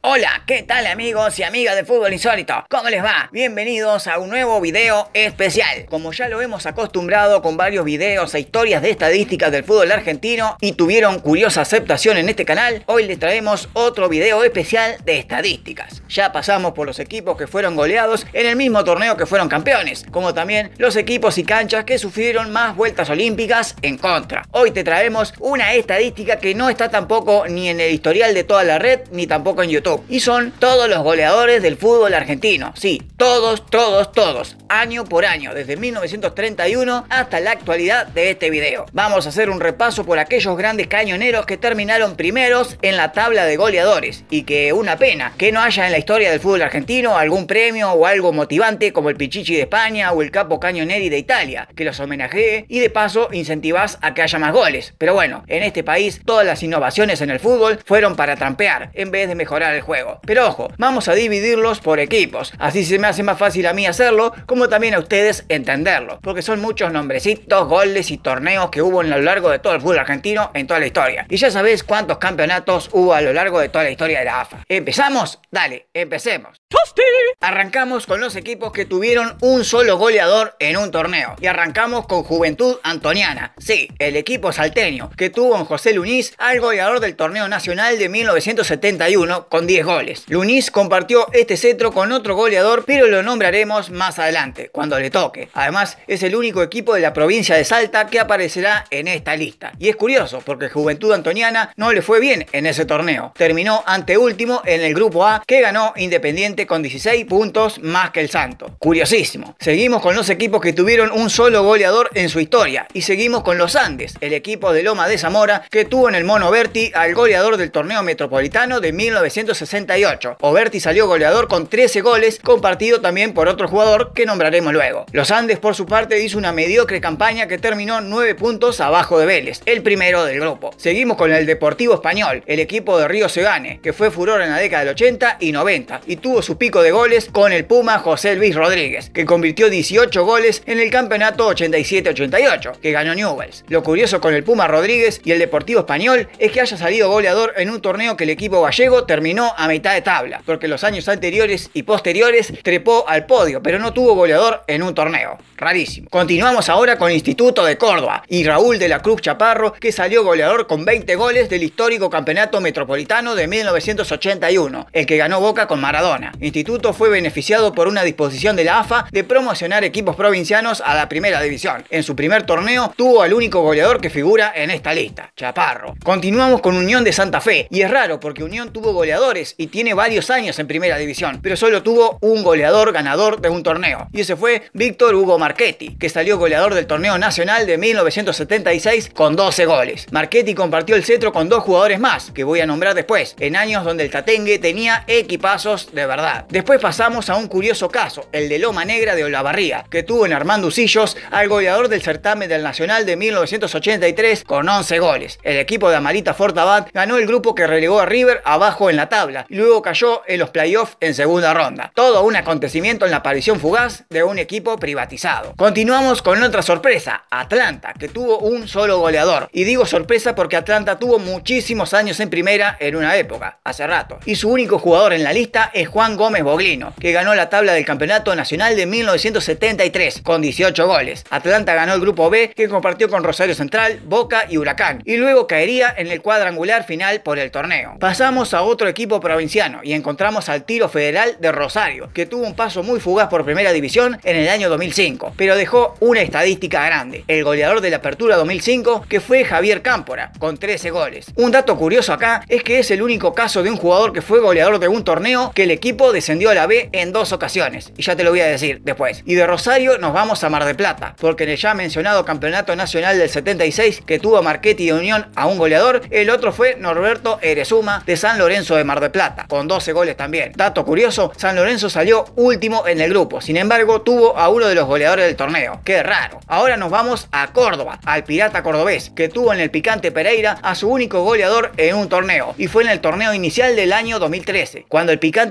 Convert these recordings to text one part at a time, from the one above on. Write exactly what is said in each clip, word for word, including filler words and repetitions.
Hola, ¿qué tal amigos y amigas de Fútbol Insólito? ¿Cómo les va? Bienvenidos a un nuevo video especial. Como ya lo hemos acostumbrado con varios videos e historias de estadísticas del fútbol argentino y tuvieron curiosa aceptación en este canal, hoy les traemos otro video especial de estadísticas. Ya pasamos por los equipos que fueron goleados en el mismo torneo que fueron campeones, como también los equipos y canchas que sufrieron más vueltas olímpicas en contra. Hoy te traemos una estadística que no está tampoco ni en el historial de toda la red, ni tampoco en YouTube. Y son todos los goleadores del fútbol argentino. Sí, todos, todos, todos. Año por año, desde mil novecientos treinta y uno hasta la actualidad de este video. Vamos a hacer un repaso por aquellos grandes cañoneros que terminaron primeros en la tabla de goleadores. Y que una pena que no haya en la historia del fútbol argentino algún premio o algo motivante como el Pichichi de España o el Capo Cañoneri de Italia, que los homenajee y de paso incentivás a que haya más goles. Pero bueno, en este país todas las innovaciones en el fútbol fueron para trampear en vez de mejorar el juego. Pero ojo, vamos a dividirlos por equipos, así se me hace más fácil a mí hacerlo, como también a ustedes entenderlo, porque son muchos nombrecitos, goles y torneos que hubo a lo largo de todo el fútbol argentino en toda la historia. Y ya sabés cuántos campeonatos hubo a lo largo de toda la historia de la A F A. ¿Empezamos? Dale, empecemos. ¡Tosti! Arrancamos con los equipos que tuvieron un solo goleador en un torneo. Y arrancamos con Juventud Antoniana. Sí, el equipo salteño, que tuvo en José Lunis al goleador del torneo nacional de mil novecientos setenta y uno con diez goles. Lunis compartió este cetro con otro goleador, pero lo nombraremos más adelante, cuando le toque. Además, es el único equipo de la provincia de Salta que aparecerá en esta lista. Y es curioso, porque Juventud Antoniana no le fue bien en ese torneo. Terminó anteúltimo en el grupo A, que ganó Independiente con dieciséis puntos más que el Santo. Curiosísimo. Seguimos con los equipos que tuvieron un solo goleador en su historia. Y seguimos con los Andes, el equipo de Loma de Zamora, que tuvo en el Mono Berti al goleador del torneo metropolitano de mil novecientos sesenta y ocho. Oberti salió goleador con trece goles, compartido también por otro jugador que nombraremos luego. Los Andes, por su parte, hizo una mediocre campaña que terminó nueve puntos abajo de Vélez, el primero del grupo. Seguimos con el Deportivo Español, el equipo de Río Segane, que fue furor en la década del ochenta y noventa, y tuvo su pico de goles con el Puma José Luis Rodríguez, que convirtió dieciocho goles en el campeonato ochenta y siete ochenta y ocho, que ganó Newell's. Lo curioso con el Puma Rodríguez y el Deportivo Español es que haya salido goleador en un torneo que el equipo gallego terminó a mitad de tabla, porque los años anteriores y posteriores trepó al podio, pero no tuvo goleador en un torneo. Rarísimo. Continuamos ahora con Instituto de Córdoba y Raúl de la Cruz Chaparro, que salió goleador con veinte goles del histórico campeonato metropolitano de mil novecientos ochenta y uno, el que ganó Boca con Maradona. Instituto fue beneficiado por una disposición de la A F A de promocionar equipos provincianos a la primera división. En su primer torneo tuvo al único goleador que figura en esta lista, Chaparro. Continuamos con Unión de Santa Fe, y es raro porque Unión tuvo goleadores y tiene varios años en primera división, pero solo tuvo un goleador ganador de un torneo, y ese fue Víctor Hugo Marchetti, que salió goleador del torneo nacional de mil novecientos setenta y seis con doce goles. Marchetti compartió el cetro con dos jugadores más, que voy a nombrar después, en años donde el Tatengue tenía equipazos de verdad. Después pasamos a un curioso caso, el de Loma Negra de Olavarría, que tuvo en Armando Usillos al goleador del certamen del Nacional de mil novecientos ochenta y tres con once goles. El equipo de Amarita Fortabat ganó el grupo que relegó a River abajo en la tabla y luego cayó en los playoffs en segunda ronda. Todo un acontecimiento en la aparición fugaz de un equipo privatizado. Continuamos con otra sorpresa, Atlanta, que tuvo un solo goleador. Y digo sorpresa porque Atlanta tuvo muchísimos años en primera en una época, hace rato. Y su único jugador en la lista es Juan Gómez Boglino, que ganó la tabla del campeonato nacional de mil novecientos setenta y tres con dieciocho goles. Atlanta ganó el grupo B, que compartió con Rosario Central, Boca y Huracán, y luego caería en el cuadrangular final por el torneo. Pasamos a otro equipo provinciano y encontramos al Tiro Federal de Rosario, que tuvo un paso muy fugaz por primera división en el año dos mil cinco, pero dejó una estadística grande, el goleador de la Apertura dos mil cinco, que fue Javier Cámpora, con trece goles. Un dato curioso acá es que es el único caso de un jugador que fue goleador de un torneo que el equipo descendió a la B en dos ocasiones, y ya te lo voy a decir después. Y de Rosario nos vamos a Mar del Plata, porque en el ya mencionado campeonato nacional del setenta y seis que tuvo Marchetti de Unión a un goleador, el otro fue Norberto Erezuma de San Lorenzo de Mar del Plata, con doce goles también. Dato curioso, San Lorenzo salió último en el grupo, sin embargo tuvo a uno de los goleadores del torneo. Qué raro. Ahora nos vamos a Córdoba, al Pirata Cordobés, que tuvo en el Picante Pereira a su único goleador en un torneo, y fue en el torneo inicial del año dos mil trece, cuando el Picante salió primero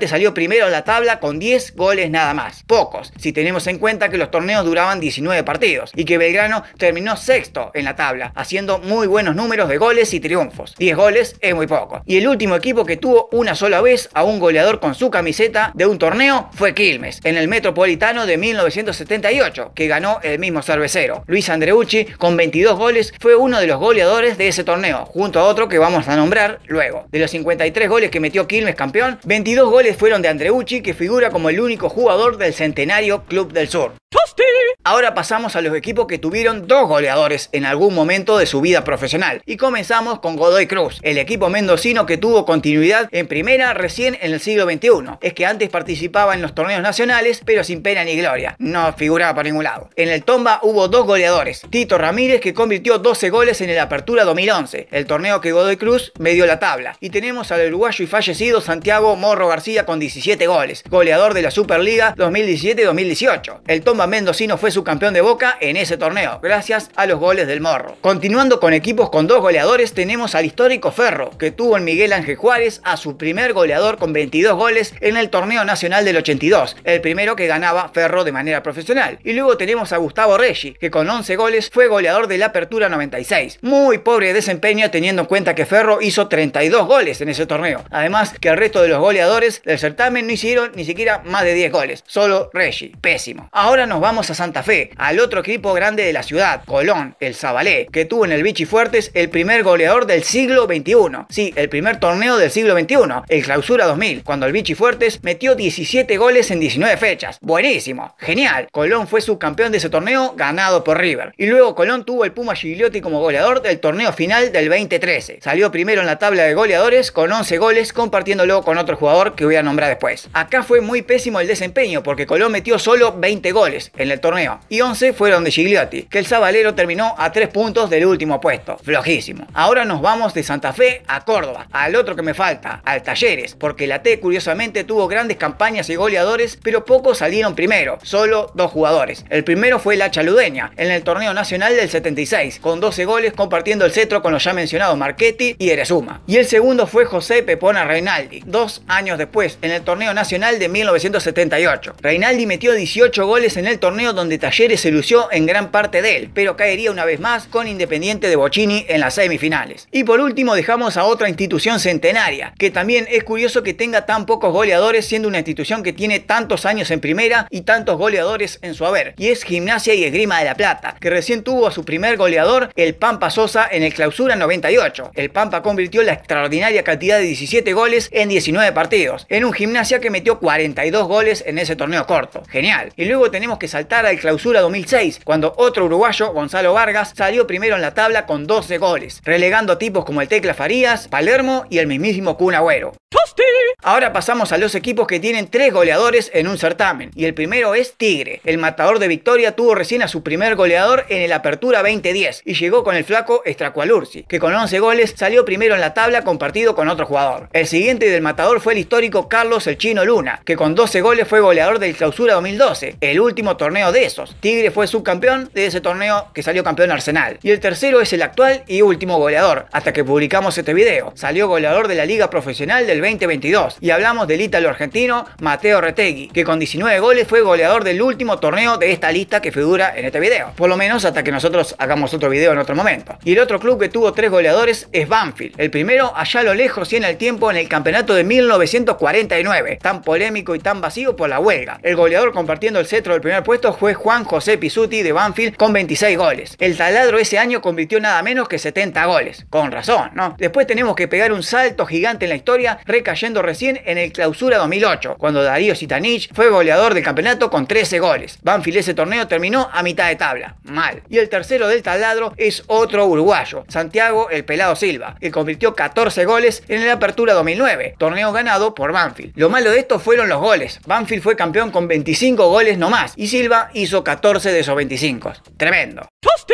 primero en la tabla con diez goles nada más. Pocos, si tenemos en cuenta que los torneos duraban diecinueve partidos y que Belgrano terminó sexto en la tabla, haciendo muy buenos números de goles y triunfos. diez goles es muy poco. Y el último equipo que tuvo una sola vez a un goleador con su camiseta de un torneo fue Quilmes, en el Metropolitano de mil novecientos setenta y ocho, que ganó el mismo cervecero. Luis Andreucci, con veintidós goles, fue uno de los goleadores de ese torneo, junto a otro que vamos a nombrar luego. De los cincuenta y tres goles que metió Quilmes campeón, veintidós goles fueron de Andreucci, que figura como el único jugador del Centenario Club del Sur. Ahora pasamos a los equipos que tuvieron dos goleadores en algún momento de su vida profesional. Y comenzamos con Godoy Cruz, el equipo mendocino que tuvo continuidad en primera recién en el siglo veintiuno. Es que antes participaba en los torneos nacionales, pero sin pena ni gloria. No figuraba por ningún lado. En el Tomba hubo dos goleadores. Tito Ramírez, que convirtió doce goles en el Apertura dos mil once, el torneo que Godoy Cruz medió la tabla. Y tenemos al uruguayo y fallecido Santiago Morro García con diecisiete goles, goleador de la Superliga dos mil diecisiete dos mil dieciocho. El Tomba mendocino fue subcampeón de Boca en ese torneo, gracias a los goles del Morro. Continuando con equipos con dos goleadores, tenemos al histórico Ferro, que tuvo en Miguel Ángel Juárez a su primer goleador con veintidós goles en el torneo nacional del ochenta y dos, el primero que ganaba Ferro de manera profesional. Y luego tenemos a Gustavo Reggi, que con once goles fue goleador de la Apertura noventa y seis. Muy pobre desempeño teniendo en cuenta que Ferro hizo treinta y dos goles en ese torneo. Además que el resto de los goleadores del certamen no hicieron ni siquiera más de diez goles, solo Reggi. Pésimo. Ahora nos vamos a Santa Fe, al otro equipo grande de la ciudad, Colón, el Zabalé, que tuvo en el Vichy Fuertes el primer goleador del siglo veintiuno. Sí, el primer torneo del siglo veintiuno, el Clausura dos mil, cuando el Vichy Fuertes metió diecisiete goles en diecinueve fechas. Buenísimo, genial. Colón fue subcampeón de ese torneo, ganado por River. Y luego Colón tuvo el Puma Gigliotti como goleador del torneo final del veinte trece. Salió primero en la tabla de goleadores con once goles, compartiéndolo con otro jugador que voy a nombrar después. Acá fue muy pésimo el desempeño, porque Colón metió solo veinte goles en el torneo y once fueron de Gigliotti, que el sabalero terminó a tres puntos del último puesto. Flojísimo. Ahora nos vamos de Santa Fe a Córdoba, al otro que me falta, al Talleres, porque la T curiosamente tuvo grandes campañas y goleadores, pero pocos salieron primero, solo dos jugadores. El primero fue la Chaludeña, en el torneo nacional del setenta y seis, con doce goles, compartiendo el cetro con los ya mencionados Marchetti y Erezuma. Y el segundo fue José Pepona Reinaldi, dos años después, en el torneo nacional de mil novecientos setenta y ocho. Reinaldi metió dieciocho goles en el torneo donde Talleres se lució en gran parte de él, pero caería una vez más con Independiente de Bocchini en las semifinales. Y por último dejamos a otra institución centenaria, que también es curioso que tenga tan pocos goleadores, siendo una institución que tiene tantos años en primera y tantos goleadores en su haber, y es Gimnasia y Esgrima de la Plata, que recién tuvo a su primer goleador, el Pampa Sosa, en el Clausura noventa y ocho. El Pampa convirtió la extraordinaria cantidad de diecisiete goles en diecinueve partidos, en un Gimnasia que metió cuarenta y dos goles en ese torneo corto. Genial. Y luego tenemos que saltar al Clausura dos mil seis, cuando otro uruguayo, Gonzalo Vargas, salió primero en la tabla con doce goles, relegando tipos como el Tecla Farías, Palermo y el mismísimo Kun Agüero. Ahora pasamos a los equipos que tienen tres goleadores en un certamen, y el primero es Tigre. El Matador de Victoria tuvo recién a su primer goleador en el Apertura veinte diez y llegó con el flaco Estracualursi, que con once goles salió primero en la tabla compartido con otro jugador. El siguiente del Matador fue el histórico Carlos el Chino Luna, que con doce goles fue goleador del Clausura dos mil doce, el último torneo de esos. Tigre fue subcampeón de ese torneo que salió campeón Arsenal. Y el tercero es el actual y último goleador, hasta que publicamos este video. Salió goleador de la Liga Profesional del veinte veintidós, y hablamos del ítalo argentino Mateo Retegui, que con diecinueve goles fue goleador del último torneo de esta lista que figura en este video, por lo menos hasta que nosotros hagamos otro video en otro momento. Y el otro club que tuvo tres goleadores es Banfield, el primero allá a lo lejos y en el tiempo en el campeonato de mil novecientos cuarenta y nueve, tan polémico y tan vacío por la huelga. El goleador compartiendo el cetro del primer puesto fue Juan José Pisuti de Banfield con veintiséis goles. El taladro ese año convirtió nada menos que setenta goles, con razón, ¿no? Después tenemos que pegar un salto gigante en la historia, recayendo recién en el Clausura dos mil ocho, cuando Darío Sitanich fue goleador del campeonato con trece goles. Banfield ese torneo terminó a mitad de tabla, mal. Y el tercero del taladro es otro uruguayo, Santiago el Pelado Silva, que convirtió catorce goles en el Apertura dos mil nueve, torneo ganado por Banfield. Lo malo de esto fueron los goles. Banfield fue campeón con veinticinco goles nomás, y Silva hizo catorce de esos veinticinco. Tremendo.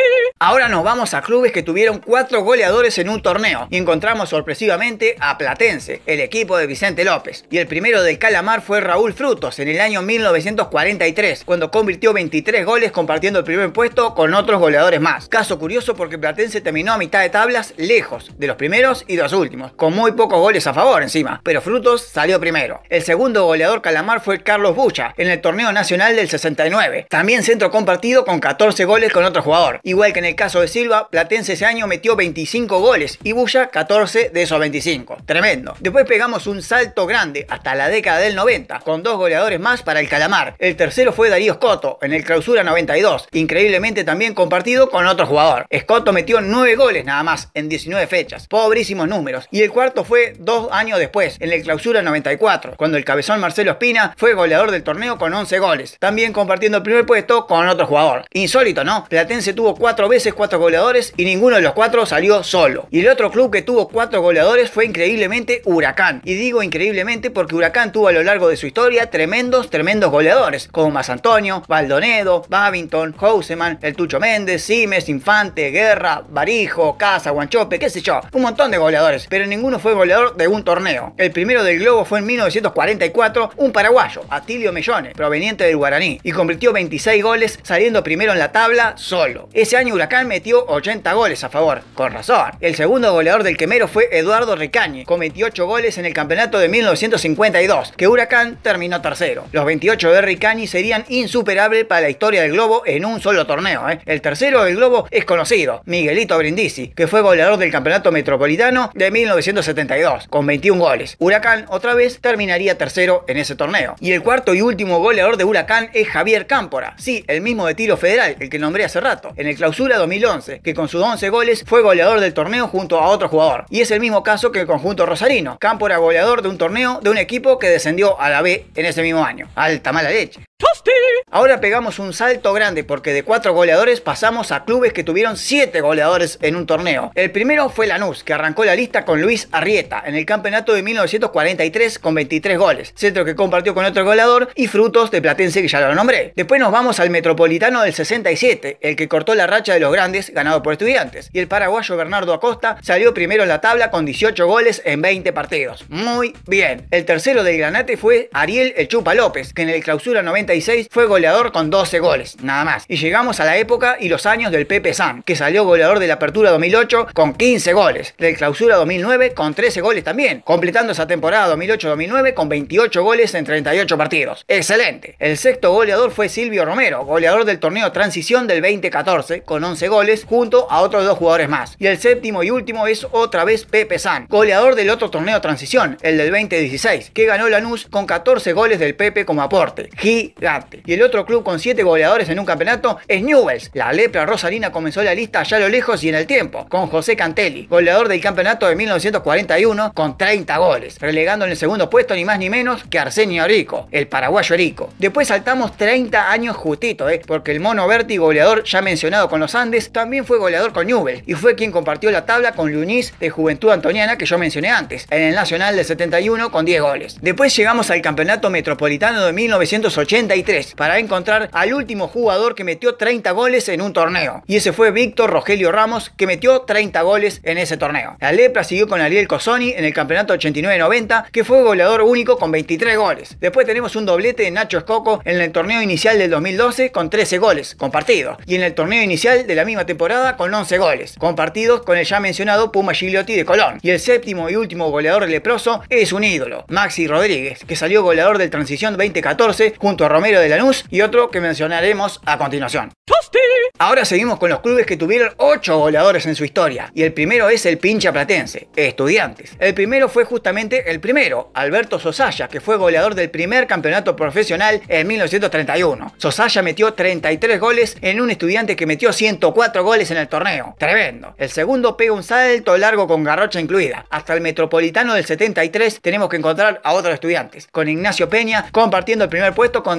Ahora nos vamos a clubes que tuvieron cuatro goleadores en un torneo y encontramos sorpresivamente a Platense, el equipo de Vicente López. Y el primero del Calamar fue Raúl Frutos en el año mil novecientos cuarenta y tres, cuando convirtió veintitrés goles compartiendo el primer puesto con otros goleadores más. Caso curioso porque Platense terminó a mitad de tablas lejos de los primeros y de los últimos, con muy pocos goles a favor encima, pero Frutos salió primero. El segundo goleador Calamar fue Carlos Bucha en el torneo nacional del sesenta y nueve, también centro compartido con catorce goles con otro jugador. Igual que en el caso de Silva, Platense ese año metió veinticinco goles y Bucha catorce de esos veinticinco. Tremendo. Después pegamos un salto grande hasta la década del noventa, con dos goleadores más para el Calamar. El tercero fue Darío Scotto en el Clausura noventa y dos, increíblemente también compartido con otro jugador. Scotto metió nueve goles nada más en diecinueve fechas, pobrísimos números. Y el cuarto fue dos años después, en el Clausura noventa y cuatro, cuando el cabezón Marcelo Espina fue goleador del torneo con once goles, también compartiendo el primer puesto con otro jugador. Insólito, ¿no? Platense tuvo cuatro veces cuatro goleadores y ninguno de los cuatro salió solo. Y el otro club que tuvo cuatro goleadores fue increíblemente Huracán. Y digo increíblemente porque Huracán tuvo a lo largo de su historia tremendos, tremendos goleadores, como Mas Antonio, Baldonedo, Babington, Houseman, el Tucho Méndez, Simes, Infante, Guerra, Barijo, Casa, Guanchope, qué sé yo. Un montón de goleadores, pero ninguno fue goleador de un torneo. El primero del Globo fue en mil novecientos cuarenta y cuatro, un paraguayo, Atilio Mellone, proveniente del Guaraní, y convirtió veintiséis goles saliendo primero en la tabla solo. Ese año Huracán metió ochenta goles a favor, con razón. El segundo goleador del quemero fue Eduardo Ricañi, con veintiocho goles en el campeonato de mil novecientos cincuenta y dos, que Huracán terminó tercero. Los veintiocho de Ricañi serían insuperables para la historia del Globo en un solo torneo, ¿eh? El tercero del Globo es conocido, Miguelito Brindisi, que fue goleador del campeonato metropolitano de mil novecientos setenta y dos, con veintiún goles. Huracán otra vez terminaría tercero en ese torneo. Y el cuarto y último goleador de Huracán es Javier Cámpora, sí, el mismo de Tiro Federal, el que nombré hace rato, en el Clausura dos mil once, que con sus once goles fue goleador del torneo junto a otro jugador. Y es el mismo caso que el conjunto rosarino. Cámpora goleador de un torneo de un equipo que descendió a la B en ese mismo año. Alta mala leche. Ahora pegamos un salto grande porque de cuatro goleadores pasamos a clubes que tuvieron siete goleadores en un torneo. El primero fue Lanús, que arrancó la lista con Luis Arrieta en el campeonato de mil novecientos cuarenta y tres con veintitrés goles, centro que compartió con otro goleador, y Frutos de Platense, que ya lo nombré. Después nos vamos al Metropolitano del sesenta y siete, el que cortó la racha de los grandes ganado por Estudiantes, y el paraguayo Bernardo Acosta salió primero en la tabla con dieciocho goles en veinte partidos. Muy bien. El tercero del Granate fue Ariel El Chupa López, que en el Clausura noventa y seis fue goleador con doce goles, nada más. Y llegamos a la época y los años del Pepe San, que salió goleador de la Apertura dos mil ocho con quince goles, del Clausura dos mil nueve con trece goles también, completando esa temporada dos mil ocho dos mil nueve con veintiocho goles en treinta y ocho partidos. ¡Excelente! El sexto goleador fue Silvio Romero, goleador del torneo Transición del veinte catorce con once goles junto a otros dos jugadores más. Y el séptimo y último es otra vez Pepe San, goleador del otro torneo Transición, el del veinte dieciséis, que ganó Lanús con catorce goles del Pepe como aporte. Gigante. Y el otro club con siete goleadores en un campeonato es Newell's. La lepra rosarina comenzó la lista allá a lo lejos y en el tiempo, con José Cantelli, goleador del campeonato de mil novecientos cuarenta y uno con treinta goles, relegando en el segundo puesto ni más ni menos que Arsenio Erico, el paraguayo Erico. Después saltamos treinta años justito, eh, porque el Mono Berti, goleador ya mencionado con los Andes, también fue goleador con Newell's y fue quien compartió la tabla con Lunis de Juventud Antoniana, que yo mencioné antes, en el Nacional del setenta y uno con diez goles. Después llegamos al campeonato metropolitano de mil novecientos ochenta y tres para encontrar al último jugador que metió treinta goles en un torneo, y ese fue Víctor Rogelio Ramos, que metió treinta goles en ese torneo. La lepra siguió con Ariel Cossoni en el campeonato ochenta y nueve noventa, que fue goleador único con veintitrés goles. Después tenemos un doblete de Nacho Escoco en el torneo inicial del dos mil doce con trece goles compartidos, y en el torneo inicial de la misma temporada con once goles compartidos con el ya mencionado Puma Gigliotti de Colón. Y el séptimo y último goleador leproso es un ídolo, Maxi Rodríguez, que salió goleador del Transición veinte catorce junto a Romero de Lanús y otro que mencionaremos a continuación. Ahora seguimos con los clubes que tuvieron ocho goleadores en su historia, y el primero es el pincha platense, Estudiantes. El primero fue justamente el primero, Alberto Sosaya, que fue goleador del primer campeonato profesional en mil novecientos treinta y uno. Sosaya metió treinta y tres goles en un Estudiante que metió ciento cuatro goles en el torneo. Tremendo. El segundo pega un salto largo con garrocha incluida. Hasta el Metropolitano del setenta y tres tenemos que encontrar a otros Estudiantes, con Ignacio Peña compartiendo el primer puesto con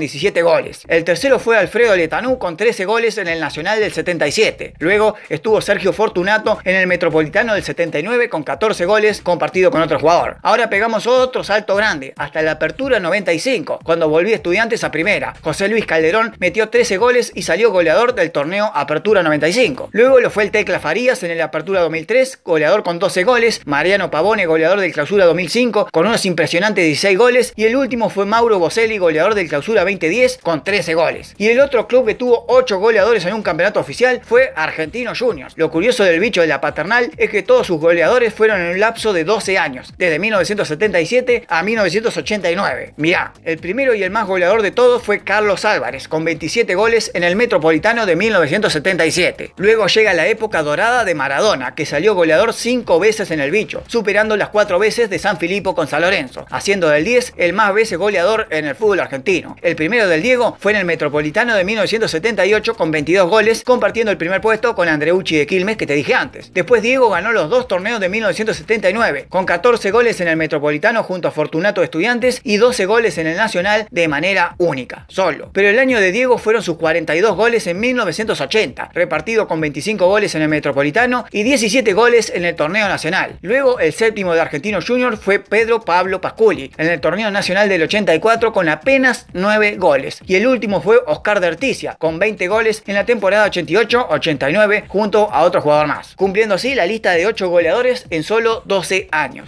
diecisiete goles. El tercero fue Alfredo Letanú con trece goles en el Nacional del setenta y siete. Luego estuvo Sergio Fortunato en el Metropolitano del setenta y nueve con catorce goles compartido con otro jugador. Ahora pegamos otro salto grande hasta la Apertura noventa y cinco, cuando volví Estudiantes a primera. José Luis Calderón metió trece goles y salió goleador del torneo Apertura noventa y cinco. Luego lo fue el Tecla Farías en el Apertura dos mil tres, goleador con doce goles. Mariano Pavone, goleador del Clausura dos mil cinco, con unos impresionantes dieciséis goles. Y el último fue Mauro Boselli, goleador del Clausura veinte diez, con trece goles. Y el otro club que tuvo ocho goleadores en un campeonato oficial fue Argentinos Juniors. Lo curioso del bicho de la paternal es que todos sus goleadores fueron en un lapso de doce años, desde mil novecientos setenta y siete a mil novecientos ochenta y nueve. Mirá, el primero y el más goleador de todos fue Carlos Álvarez, con veintisiete goles en el Metropolitano de mil novecientos setenta y siete. Luego llega la época dorada de Maradona, que salió goleador cinco veces en el bicho, superando las cuatro veces de San Filipo con San Lorenzo, haciendo del diez el más veces goleador en el fútbol argentino. El primero del Diego fue en el Metropolitano de mil novecientos setenta y ocho con veintidós goles, compartiendo el primer puesto con Andreucci de Quilmes, que te dije antes. Después Diego ganó los dos torneos de mil novecientos setenta y nueve, con catorce goles en el Metropolitano junto a Fortunato de Estudiantes y doce goles en el Nacional de manera única, solo. Pero el año de Diego fueron sus cuarenta y dos goles en mil novecientos ochenta, repartido con veinticinco goles en el Metropolitano y diecisiete goles en el torneo nacional. Luego el séptimo de Argentinos Juniors fue Pedro Pablo Pasculi, en el torneo nacional del ochenta y cuatro con apenas nueve goles. Y el último fue Oscar de Articia, con veinte goles en la temporada ochenta y ocho ochenta y nueve junto a otro jugador más, cumpliendo así la lista de ocho goleadores en solo doce años.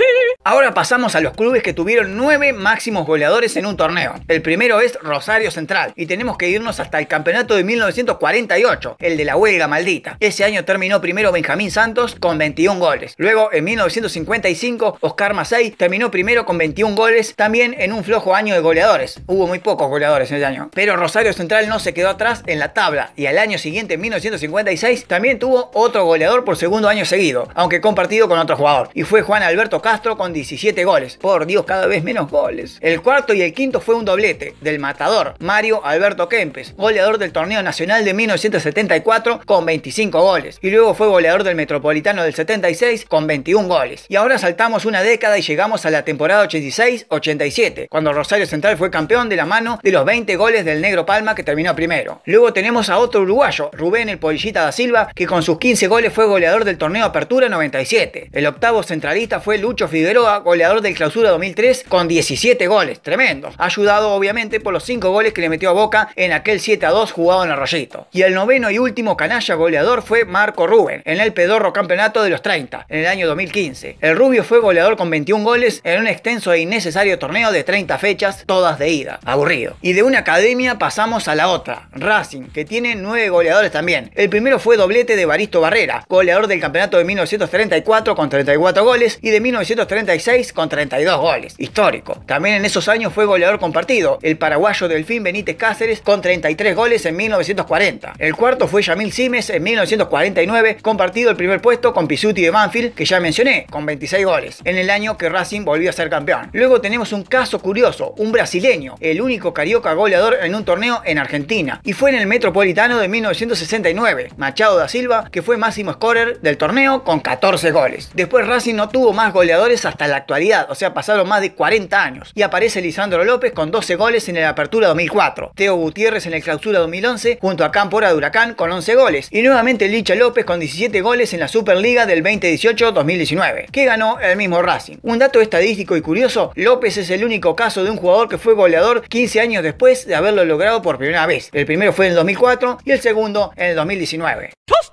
Ahora pasamos a los clubes que tuvieron nueve máximos goleadores en un torneo. El primero es Rosario Central y tenemos que irnos hasta el campeonato de mil novecientos cuarenta y ocho, el de la huelga maldita. Ese año terminó primero Benjamín Santos con veintiún goles. Luego en mil novecientos cincuenta y cinco Oscar Macei terminó primero con veintiún goles, también en un flojo año de goleadores. Hubo muy pocos goleadores en ese año. Pero Rosario Central no se quedó atrás en la tabla y al año siguiente, en mil novecientos cincuenta y seis, también tuvo otro goleador por segundo año seguido, aunque compartido con otro jugador. Y fue Juan Alberto Castro con diecisiete goles. Por Dios, cada vez menos goles. El cuarto y el quinto fue un doblete del matador Mario Alberto Kempes, goleador del torneo nacional de mil novecientos setenta y cuatro con veinticinco goles. Y luego fue goleador del Metropolitano del setenta y seis con veintiún goles. Y ahora saltamos una década y llegamos a la temporada ochenta y seis ochenta y siete, cuando Rosario Central fue campeón de la mano de los veinte goles del Negro Palma, que terminó primero. Luego tenemos a otro uruguayo, Rubén el Polillita da Silva, que con sus quince goles fue goleador del torneo Apertura noventa y siete. El octavo centralista fue Lucho Figueroa, goleador del Clausura dos mil tres con diecisiete goles, tremendos, ayudado obviamente por los cinco goles que le metió a Boca en aquel siete a dos jugado en Arroyito. Y el noveno y último canalla goleador fue Marco Rubén, en el pedorro campeonato de los treinta, en el año dos mil quince. El rubio fue goleador con veintiún goles en un extenso e innecesario torneo de treinta fechas, todas de ida. Aburrido. Y de una academia pasamos a la otra, Racing, que tiene nueve goleadores también. El primero fue doblete de Baristo Barrera, goleador del campeonato de mil novecientos treinta y cuatro con treinta y cuatro goles y de mil novecientos treinta y seis con treinta y dos goles. Histórico. También en esos años fue goleador compartido el paraguayo Delfín Benítez Cáceres con treinta y tres goles en mil novecientos cuarenta. El cuarto fue Yamil Simes en mil novecientos cuarenta y nueve, compartido el primer puesto con Pisuti de Banfield, que ya mencioné, con veintiséis goles, en el año que Racing volvió a ser campeón. Luego tenemos un caso curioso, un brasileño, el único carioca goleador en un torneo en Argentina, y fue en el Metropolitano de mil novecientos sesenta y nueve, Machado da Silva, que fue máximo scorer del torneo con catorce goles. Después Racing no tuvo más goleadores hasta la actualidad, o sea, pasaron más de cuarenta años, y aparece Lisandro López con doce goles en el Apertura dos mil cuatro, Teo Gutiérrez en el Clausura dos mil once, junto a Cámpora de Huracán con once goles, y nuevamente Licha López con diecisiete goles en la Superliga del veinte dieciocho dos mil diecinueve, que ganó el mismo Racing. Un dato estadístico y curioso, López es el único caso de un jugador que fue goleador quince años después de haberlo logrado por primera vez. El primero fue en el dos mil cuatro y el segundo en el dos mil diecinueve.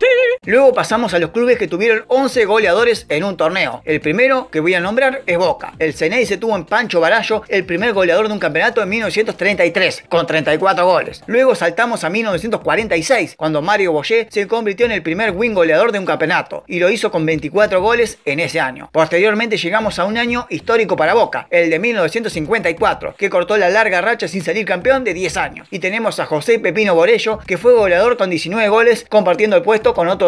Luego pasamos a los clubes que tuvieron once goleadores en un torneo. El primero que voy a nombrar es Boca. El Ceneice tuvo en Pancho Barallo el primer goleador de un campeonato en mil novecientos treinta y tres, con treinta y cuatro goles. Luego saltamos a mil novecientos cuarenta y seis, cuando Mario Boyé se convirtió en el primer win goleador de un campeonato, y lo hizo con veinticuatro goles en ese año. Posteriormente llegamos a un año histórico para Boca, el de mil novecientos cincuenta y cuatro, que cortó la larga racha sin salir campeón de diez años. Y tenemos a José Pepino Borello, que fue goleador con diecinueve goles, compartiendo el puesto con otro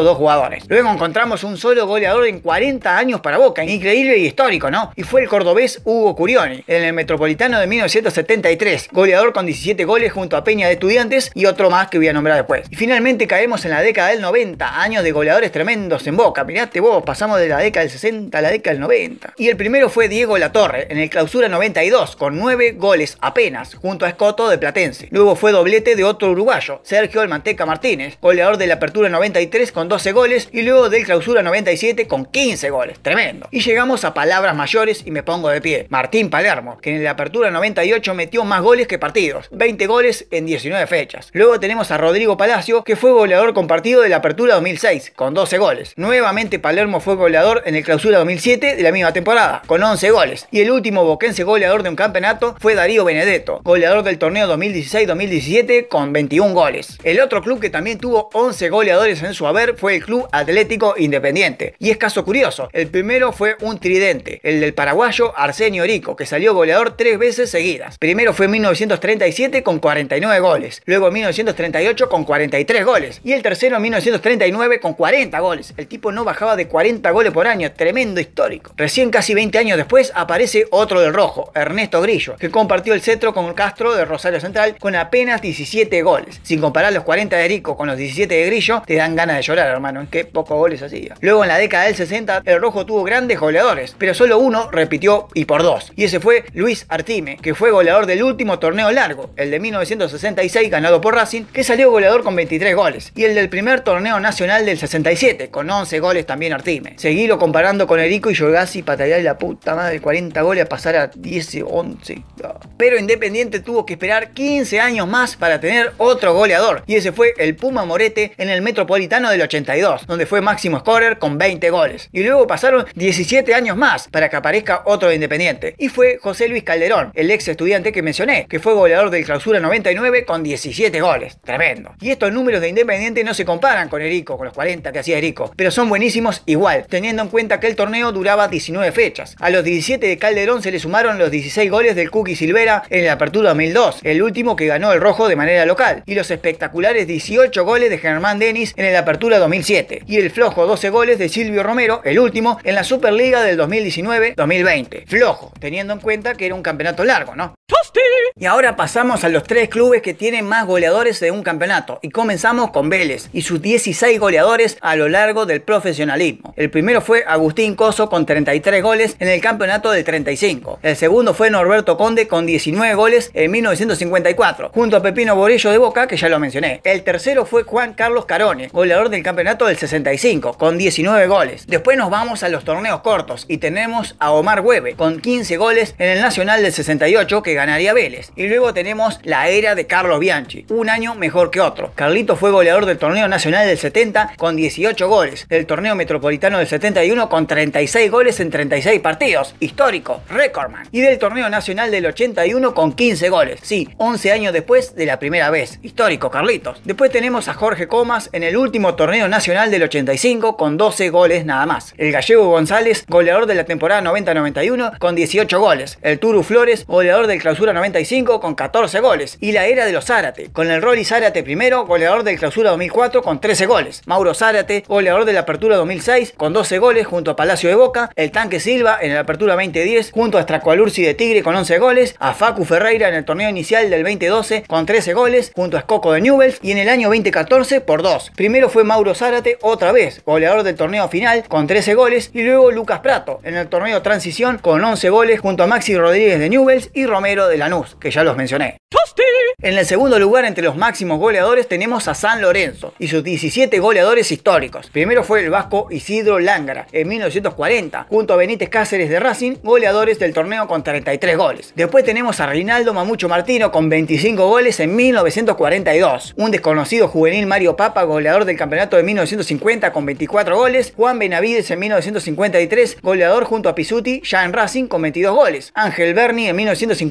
estos dos jugadores. Luego encontramos un solo goleador en cuarenta años para Boca, increíble y histórico, ¿no? Y fue el cordobés Hugo Curioni, en el Metropolitano de mil novecientos setenta y tres, goleador con diecisiete goles junto a Peña de Estudiantes y otro más que voy a nombrar después. Y finalmente caemos en la década del noventa, años de goleadores tremendos en Boca. Mirate vos, pasamos de la década del sesenta a la década del noventa. Y el primero fue Diego Latorre, en el Clausura noventa y dos, con nueve goles apenas, junto a Escoto de Platense. Luego fue doblete de otro uruguayo, Sergio El Manteca Martínez, goleador de la Apertura noventa y tres con doce goles, y luego del Clausura noventa y siete con quince goles. Tremendo. Y llegamos a palabras mayores y me pongo de pie. Martín Palermo, que en la Apertura noventa y ocho metió más goles que partidos, veinte goles en diecinueve fechas. Luego tenemos a Rodrigo Palacio, que fue goleador compartido de la Apertura dos mil seis, con doce goles. Nuevamente Palermo fue goleador en el Clausura dos mil siete de la misma temporada, con once goles. Y el último boquense goleador de un campeonato fue Darío Benedetto, goleador del torneo dos mil dieciséis dos mil diecisiete con veintiún goles. El otro club que también tuvo once goleadores en su haber fue el Club Atlético Independiente. Y es caso curioso, el primero fue un tridente, el del paraguayo Arsenio Erico, que salió goleador tres veces seguidas. Primero fue en mil novecientos treinta y siete con cuarenta y nueve goles, luego en mil novecientos treinta y ocho con cuarenta y tres goles, y el tercero en mil novecientos treinta y nueve con cuarenta goles. El tipo no bajaba de cuarenta goles por año, tremendo histórico. Recién casi veinte años después aparece otro del rojo, Ernesto Grillo, que compartió el cetro con Castro de Rosario Central con apenas diecisiete goles. Sin comparar los cuarenta de Erico con los diecisiete de Grillo, te dan ganas de llorar, hermano, qué pocos goles hacía. Luego en la década del sesenta, el rojo tuvo grandes goleadores, pero solo uno repitió y por dos, y ese fue Luis Artime, que fue goleador del último torneo largo, el de mil novecientos sesenta y seis ganado por Racing, que salió goleador con veintitrés goles, y el del primer torneo nacional del sesenta y siete, con once goles también Artime. Seguilo comparando con Erico y Yolgasi, patallar la puta madre, cuarenta goles a pasar a diez, once. Pero Independiente tuvo que esperar quince años más para tener otro goleador, y ese fue el Puma Morete en el Metropolitano del ochenta y dos, donde fue máximo scorer con veinte goles. Y luego pasaron diecisiete años más para que aparezca otro de Independiente, y fue José Luis Calderón, el ex estudiante que mencioné, que fue goleador del Clausura noventa y nueve con diecisiete goles. Tremendo. Y estos números de Independiente no se comparan con Erico, con los cuarenta que hacía Erico, pero son buenísimos igual, teniendo en cuenta que el torneo duraba diecinueve fechas. A los diecisiete de Calderón se le sumaron los dieciséis goles del Cookie Silvera en la Apertura dos mil dos, el último que ganó el rojo de manera local, y los espectaculares dieciocho goles de Germán Denis en la Apertura dos mil siete, y el flojo doce goles de Silvio Romero, el último, en la Superliga del dos mil diecinueve dos mil veinte. Flojo, teniendo en cuenta que era un campeonato largo, ¿no? Y ahora pasamos a los tres clubes que tienen más goleadores de un campeonato, y comenzamos con Vélez y sus dieciséis goleadores a lo largo del profesionalismo. El primero fue Agustín Coso con treinta y tres goles en el campeonato del treinta y cinco. El segundo fue Norberto Conde con diecinueve goles en mil novecientos cincuenta y cuatro, junto a Pepino Borello de Boca, que ya lo mencioné. El tercero fue Juan Carlos Carone, goleador del campeonato del sesenta y cinco, con diecinueve goles. Después nos vamos a los torneos cortos y tenemos a Omar Hueve con quince goles en el Nacional del sesenta y ocho que ganaría Vélez. Y luego tenemos la era de Carlos Bianchi, un año mejor que otro. Carlito fue goleador del torneo nacional del setenta con dieciocho goles, del torneo metropolitano del setenta y uno con treinta y seis goles en treinta y seis partidos, histórico, recordman, y del torneo nacional del ochenta y uno con quince goles, sí, once años después de la primera vez, histórico Carlitos. Después tenemos a Jorge Comas en el último torneo nacional del ochenta y cinco con doce goles nada más. El gallego González, goleador de la temporada noventa noventa y uno con dieciocho goles. El Turu Flores, goleador del Clausura noventa y cinco con catorce goles. Y la era de los Zárate, con el Rolly Zárate primero, goleador del Clausura dos mil cuatro con trece goles. Mauro Zárate, goleador de la Apertura dos mil seis con doce goles junto a Palacio de Boca. El Tanque Silva en la Apertura veinte diez junto a Estracualursi de Tigre con once goles. A Facu Ferreira en el torneo inicial del veinte doce con trece goles junto a Escoco de Newell's. Y en el año veinte catorce por dos. Primero fue Mauro Zárate otra vez, goleador del torneo final con trece goles. Y luego Lucas Prato en el torneo transición con once goles junto a Maxi Rodríguez de Newell's y Romero de Lanús, que ya los mencioné. En el segundo lugar entre los máximos goleadores tenemos a San Lorenzo y sus diecisiete goleadores históricos. Primero fue el vasco Isidro Lángara en mil novecientos cuarenta, junto a Benítez Cáceres de Racing, goleadores del torneo con treinta y tres goles. Después tenemos a Reinaldo Mamucho Martino con veinticinco goles en mil novecientos cuarenta y dos. Un desconocido juvenil Mario Papa, goleador del campeonato de mil novecientos cincuenta con veinticuatro goles. Juan Benavides en mil novecientos cincuenta y tres, goleador junto a Pisuti ya en Racing con veintidós goles. Ángel Berni en mil novecientos cincuenta y cuatro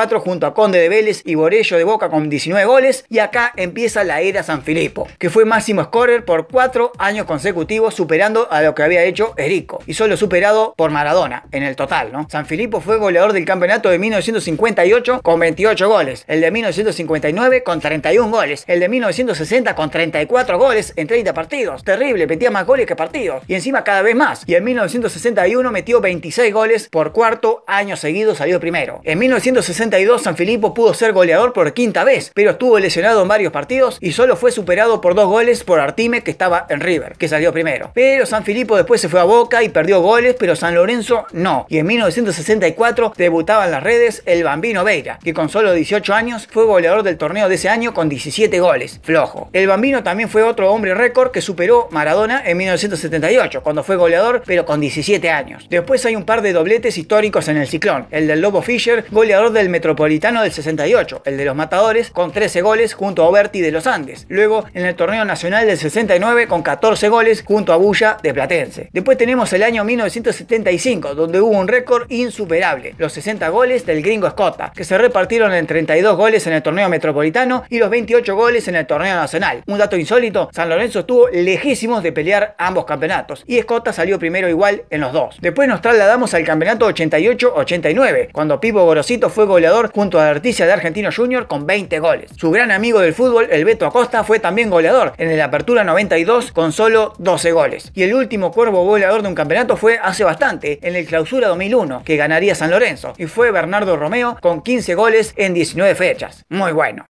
cuatro junto a Conde de Vélez y Borello de Boca con diecinueve goles. Y acá empieza la era Sanfilippo, que fue máximo scorer por cuatro años consecutivos, superando a lo que había hecho Erico y solo superado por Maradona en el total, ¿no? Sanfilippo fue goleador del campeonato de mil novecientos cincuenta y ocho con veintiocho goles, el de mil novecientos cincuenta y nueve con treinta y un goles, el de mil novecientos sesenta con treinta y cuatro goles en treinta partidos. Terrible, metía más goles que partidos y encima cada vez más. Y en mil novecientos sesenta y uno metió veintiséis goles, por cuarto año seguido salió primero. En mil novecientos sesenta y dos Sanfilippo pudo ser goleador por quinta vez, pero estuvo lesionado en varios partidos y solo fue superado por dos goles por Artime, que estaba en River, que salió primero. Pero Sanfilippo después se fue a Boca y perdió goles, pero San Lorenzo no. Y en mil novecientos sesenta y cuatro debutaba en las redes el Bambino Veira, que con solo dieciocho años fue goleador del torneo de ese año con diecisiete goles. Flojo. El Bambino también fue otro hombre récord que superó Maradona en mil novecientos setenta y ocho, cuando fue goleador, pero con diecisiete años. Después hay un par de dobletes históricos en el ciclón. El del Lobo Fischer, goleador del Metropolitano del sesenta y ocho. El de los Matadores, con trece goles junto a Oberti de los Andes. Luego, en el torneo nacional del sesenta y nueve, con catorce goles junto a Bulla de Platense. Después tenemos el año mil novecientos setenta y cinco, donde hubo un récord insuperable. Los sesenta goles del gringo Escota, que se repartieron en treinta y dos goles en el torneo metropolitano y los veintiocho goles en el torneo nacional. Un dato insólito, San Lorenzo estuvo lejísimos de pelear ambos campeonatos y Escota salió primero igual en los dos. Después nos trasladamos al campeonato ochenta y ocho ochenta y nueve, cuando Pipo Gorosito fue goleador junto a Articia de Argentino Junior con veinte goles. Su gran amigo del fútbol, el Beto Acosta, fue también goleador en el Apertura noventa y dos con solo doce goles. Y el último cuervo goleador de un campeonato fue hace bastante, en el Clausura dos mil uno, que ganaría San Lorenzo, y fue Bernardo Romeo con quince goles en diecinueve fechas. Muy bueno.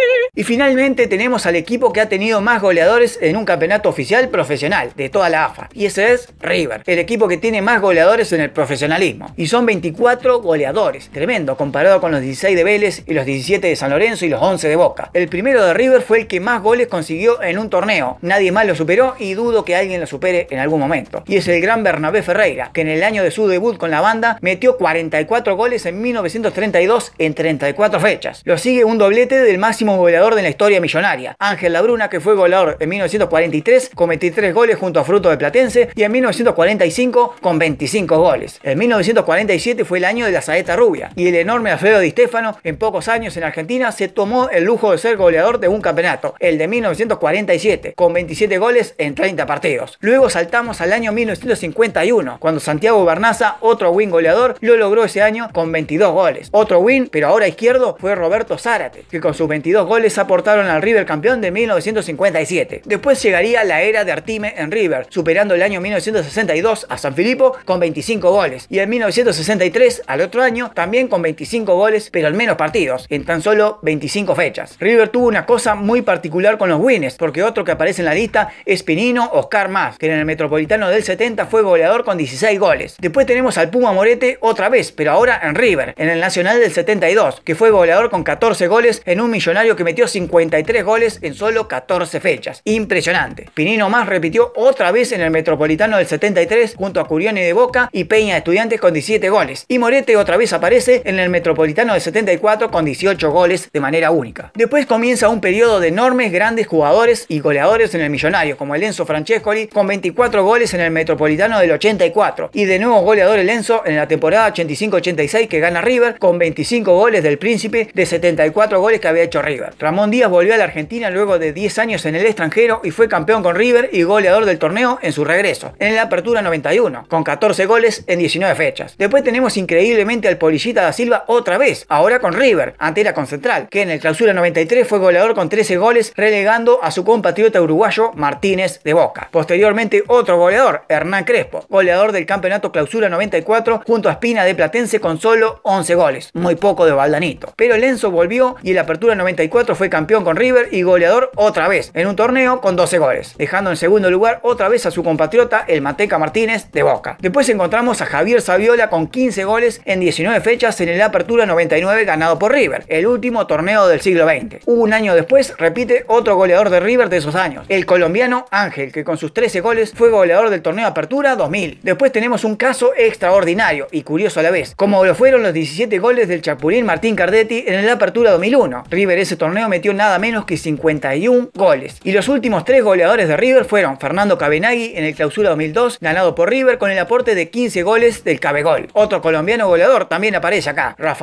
Y finalmente tenemos al equipo que ha tenido más goleadores en un campeonato oficial profesional de toda la A F A, y ese es River, el equipo que tiene más goleadores en el profesionalismo, y son veinticuatro goleadores, tremendo comparado con los dieciséis de Vélez y los diecisiete de San Lorenzo y los once de Boca. El primero de River fue el que más goles consiguió en un torneo, nadie más lo superó y dudo que alguien lo supere en algún momento, y es el gran Bernabé Ferreira, que en el año de su debut con la banda metió cuarenta y cuatro goles en mil novecientos treinta y dos en treinta y cuatro fechas. Lo sigue un doblete del máximo goleador de la historia millonaria, Ángel Labruna, que fue goleador en mil novecientos cuarenta y tres con veintitrés goles junto a Fruto de Platense, y en mil novecientos cuarenta y cinco con veinticinco goles. En mil novecientos cuarenta y siete fue el año de la saeta rubia, y el enorme Alfredo Di Stéfano en pocos años en Argentina se tomó el lujo de ser goleador de un campeonato, el de mil novecientos cuarenta y siete, con veintisiete goles en treinta partidos. Luego saltamos al año mil novecientos cincuenta y uno, cuando Santiago Barnaza, otro win goleador, lo logró ese año con veintidós goles. Otro win, pero ahora izquierdo, fue Roberto Zárate, que con sus veintidós goles aportaron al River campeón de mil novecientos cincuenta y siete. Después llegaría la era de Artime en River, superando el año mil novecientos sesenta y dos a Sanfilippo con veinticinco goles, y en mil novecientos sesenta y tres, al otro año, también con veinticinco goles, pero en menos partidos, en tan solo veinticinco fechas. River tuvo una cosa muy particular con los wins, porque otro que aparece en la lista es Pinino Oscar Más, que en el Metropolitano del setenta fue goleador con dieciséis goles. Después tenemos al Puma Morete otra vez, pero ahora en River, en el Nacional del setenta y dos, que fue goleador con catorce goles en un millonario que metió cincuenta y tres goles en solo catorce fechas. Impresionante. Pinino Más repitió otra vez en el Metropolitano del setenta y tres junto a Curioni de Boca y Peña de Estudiantes con diecisiete goles. Y Morete otra vez aparece en el Metropolitano del setenta y cuatro con dieciocho goles de manera única. Después comienza un periodo de enormes grandes jugadores y goleadores en el millonario, como el Enzo Francescoli con veinticuatro goles en el Metropolitano del ochenta y cuatro, y de nuevo goleador el Enzo en la temporada ochenta y cinco ochenta y seis que gana River con veinticinco goles del Príncipe de setenta y cuatro goles que había hecho River. Ramón Díaz volvió a la Argentina luego de diez años en el extranjero y fue campeón con River y goleador del torneo en su regreso, en la Apertura noventa y uno, con catorce goles en diecinueve fechas. Después tenemos increíblemente al Polillita da Silva otra vez, ahora con River, ante la con Central, que en el Clausura noventa y tres fue goleador con trece goles, relegando a su compatriota uruguayo Martínez de Boca. Posteriormente otro goleador, Hernán Crespo, goleador del campeonato Clausura noventa y cuatro junto a Espina de Platense con solo once goles, muy poco de Valdanito. Pero Lenzo volvió y en la Apertura noventa y cuatro fue campeón con River y goleador otra vez, en un torneo con doce goles, dejando en segundo lugar otra vez a su compatriota el Mateca Martínez de Boca. Después encontramos a Javier Saviola con quince goles en diecinueve fechas en el Apertura noventa y nueve ganado por River, el último torneo del siglo veinte. Un año después repite otro goleador de River de esos años, el colombiano Ángel, que con sus trece goles fue goleador del torneo Apertura dos mil. Después tenemos un caso extraordinario y curioso a la vez, como lo fueron los diecisiete goles del Chapulín Martín Cardetti en el Apertura dos mil uno. River ese torneo metió nada menos que cincuenta y un goles. Y los últimos tres goleadores de River fueron Fernando Cabenagui en el Clausura dos mil dos, ganado por River con el aporte de quince goles del Cabegol. Otro colombiano goleador también aparece acá, Rafael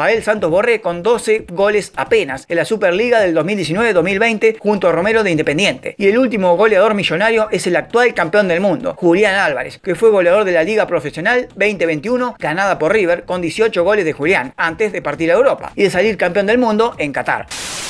Rafael Santos Borré con doce goles apenas en la Superliga del dos mil diecinueve dos mil veinte junto a Romero de Independiente. Y el último goleador millonario es el actual campeón del mundo, Julián Álvarez, que fue goleador de la Liga Profesional veinte veintiuno ganada por River con dieciocho goles de Julián antes de partir a Europa y de salir campeón del mundo en Qatar.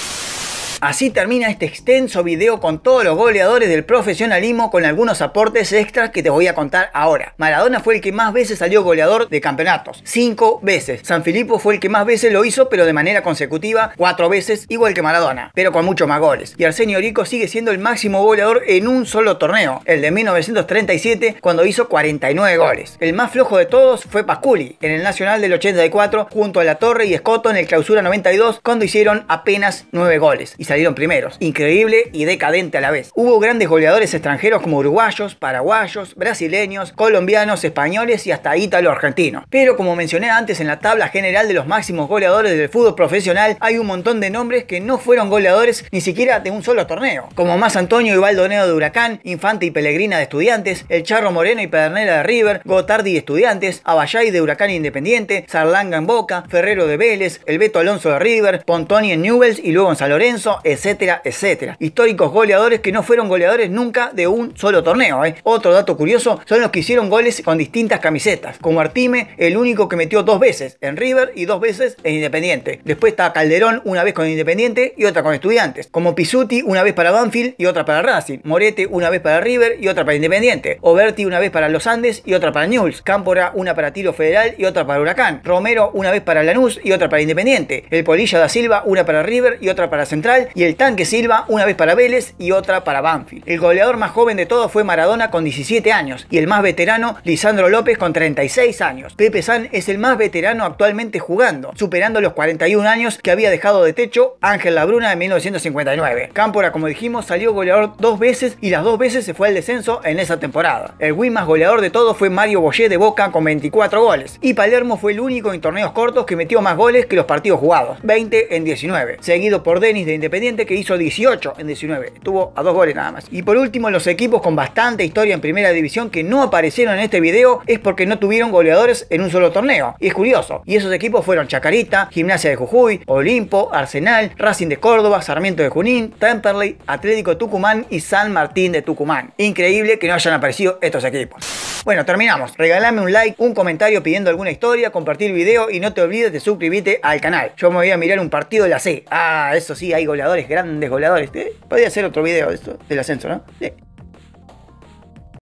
Así termina este extenso video con todos los goleadores del profesionalismo, con algunos aportes extras que te voy a contar ahora. Maradona fue el que más veces salió goleador de campeonatos, cinco veces. Sanfilippo fue el que más veces lo hizo, pero de manera consecutiva, cuatro veces, igual que Maradona, pero con muchos más goles. Y Arsenio Rico sigue siendo el máximo goleador en un solo torneo, el de mil novecientos treinta y siete, cuando hizo cuarenta y nueve goles. El más flojo de todos fue Pasculi, en el Nacional del ochenta y cuatro, junto a La Torre y Escoto en el Clausura noventa y dos, cuando hicieron apenas nueve goles. Y salieron primeros. Increíble y decadente a la vez. Hubo grandes goleadores extranjeros como uruguayos, paraguayos, brasileños, colombianos, españoles y hasta ítalo-argentinos. Pero como mencioné antes, en la tabla general de los máximos goleadores del fútbol profesional hay un montón de nombres que no fueron goleadores ni siquiera de un solo torneo, como Más Antonio y Baldoneo de Huracán, Infante y Pellegrina de Estudiantes, El Charro Moreno y Pedernera de River, Gotardi y Estudiantes, Abayay de Huracán Independiente, Sarlanga en Boca, Ferrero de Vélez, El Beto Alonso de River, Pontoni en Newell's y luego en San Lorenzo, etcétera, etcétera. Históricos goleadores que no fueron goleadores nunca de un solo torneo, ¿eh? Otro dato curioso son los que hicieron goles con distintas camisetas, como Artime, el único que metió dos veces en River y dos veces en Independiente. Después está Calderón, una vez con Independiente y otra con Estudiantes, como Pisuti, una vez para Banfield y otra para Racing, Morete, una vez para River y otra para Independiente, Oberti, una vez para Los Andes y otra para Newell's, Cámpora, una para Tiro Federal y otra para Huracán, Romero, una vez para Lanús y otra para Independiente, el Polilla da Silva, una para River y otra para Central, y el Tanque Silva, una vez para Vélez y otra para Banfield. El goleador más joven de todos fue Maradona con diecisiete años y el más veterano Lisandro López con treinta y seis años. Pepe San es el más veterano actualmente jugando, superando los cuarenta y un años que había dejado de techo Ángel Labruna en mil novecientos cincuenta y nueve. Cámpora, como dijimos, salió goleador dos veces y las dos veces se fue al descenso en esa temporada. El win más goleador de todos fue Mario Boyé de Boca con veinticuatro goles, y Palermo fue el único en torneos cortos que metió más goles que los partidos jugados, veinte en diecinueve, seguido por Denis de Independiente, que hizo dieciocho en diecinueve, estuvo a dos goles nada más. Y por último, los equipos con bastante historia en primera división que no aparecieron en este video es porque no tuvieron goleadores en un solo torneo, y es curioso, y esos equipos fueron Chacarita, Gimnasia de Jujuy, Olimpo, Arsenal, Racing de Córdoba, Sarmiento de Junín, Temperley, Atlético Tucumán y San Martín de Tucumán. Increíble que no hayan aparecido estos equipos. Bueno, terminamos. Regalame un like, un comentario pidiendo alguna historia, compartir el video y no te olvides de suscribirte al canal. Yo me voy a mirar un partido de la C. Ah, eso sí, hay goleadores, grandes goleadores. ¿Eh? Podría hacer otro video de esto, del ascenso, ¿no? Sí.